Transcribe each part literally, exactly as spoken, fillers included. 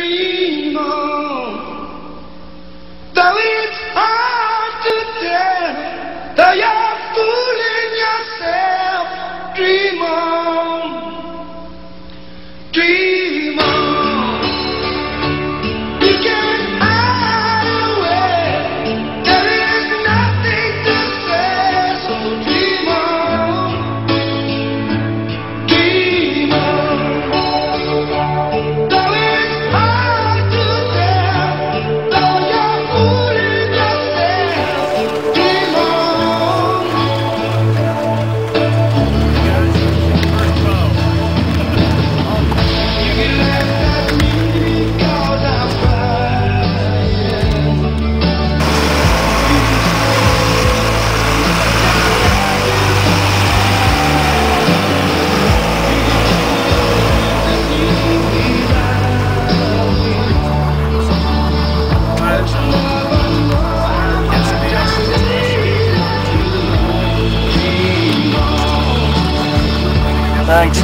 dream on. Though it's hard to tell, though you're fooling yourself, dream on, dream on. You can't hide away, there is nothing to say, so dream on, dream on. Though it's hard to tell, though you're fooling yourself, dream on. You can laugh at me 'cause I'm crying. Thanks.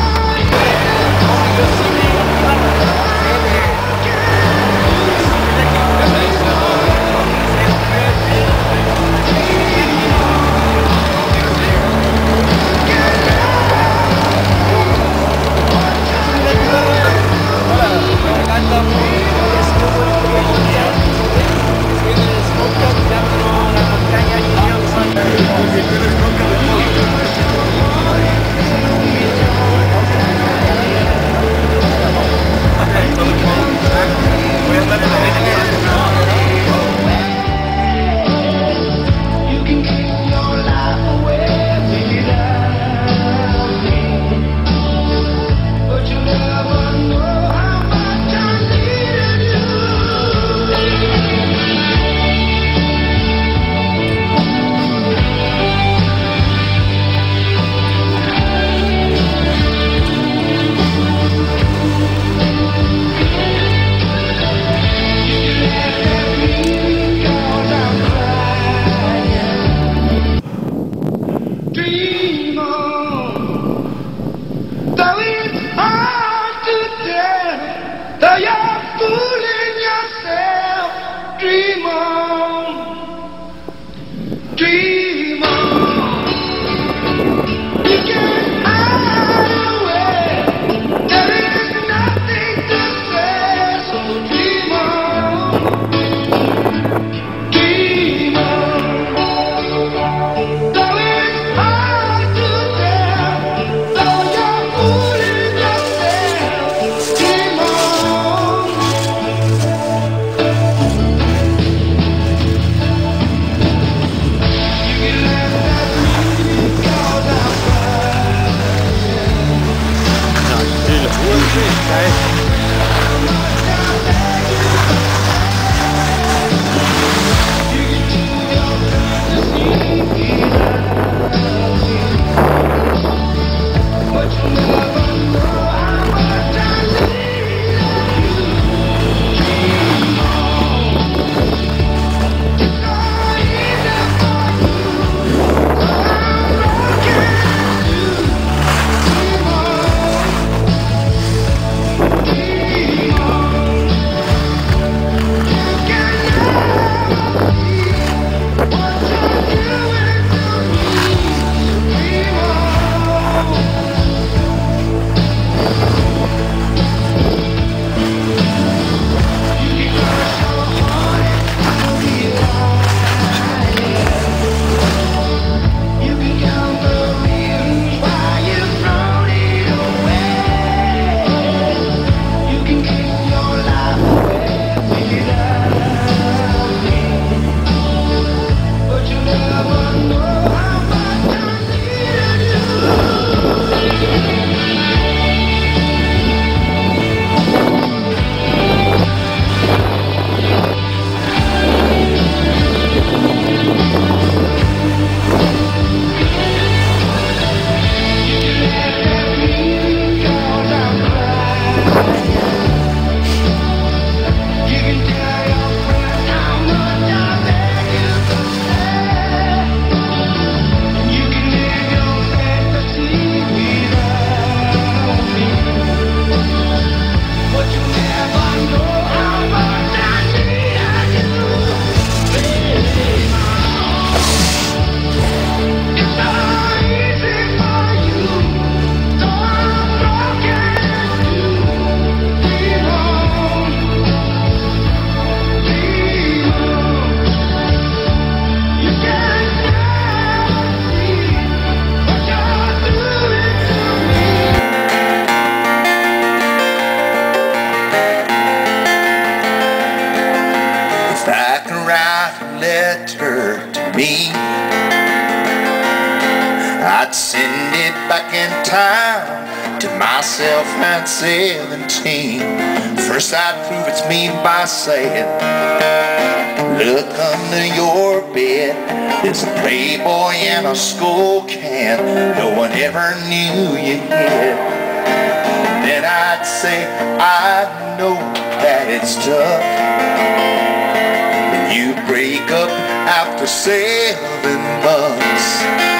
You can keep your life away without me, but you never know how much I needed you. Dream on, though it's hard to tell, though you're fooling yourself. Dream on, dream on. You can't hide away, there is nothing to say, so dream on, dream on. Though it's hard to tell, though you're fooling yourself, dream on. You can laugh at me 'cause I'm crying. You can do your best to see me without me, but you never know how much I need you. Dream on. It's so easy for you, so I'm broken too. Dream on. Dream me. I'd send it back in time to myself at seventeen. First I'd prove it's me by saying, look under your bed, there's a Playboy and a skull can no one ever knew you had. Then I'd say, I know that it's tough when you break up after seven months.